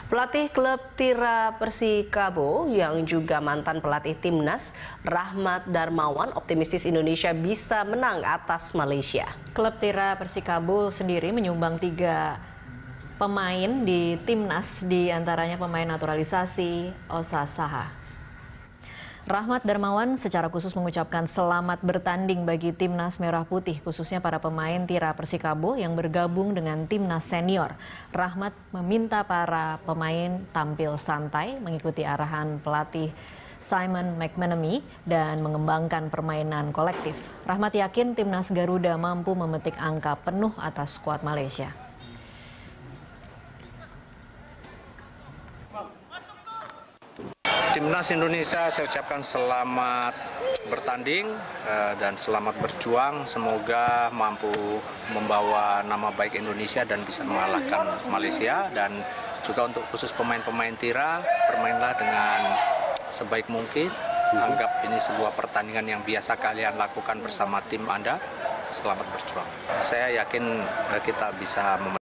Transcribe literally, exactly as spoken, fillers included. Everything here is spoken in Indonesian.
Pelatih klub Tira Persikabo yang juga mantan pelatih timnas, Rahmat Darmawan, optimistis Indonesia bisa menang atas Malaysia. Klub Tira Persikabo sendiri menyumbang tiga pemain di timnas, di antaranya pemain naturalisasi Osa Saha. Rahmat Darmawan secara khusus mengucapkan selamat bertanding bagi timnas Merah Putih, khususnya para pemain Tira Persikabo yang bergabung dengan timnas senior. Rahmat meminta para pemain tampil santai, mengikuti arahan pelatih Simon McManamy dan mengembangkan permainan kolektif. Rahmat yakin timnas Garuda mampu memetik angka penuh atas skuad Malaysia. Timnas Indonesia saya ucapkan selamat bertanding dan selamat berjuang. Semoga mampu membawa nama baik Indonesia dan bisa mengalahkan Malaysia. Dan juga untuk khusus pemain-pemain Tira, bermainlah dengan sebaik mungkin. Anggap ini sebuah pertandingan yang biasa kalian lakukan bersama tim Anda. Selamat berjuang. Saya yakin kita bisa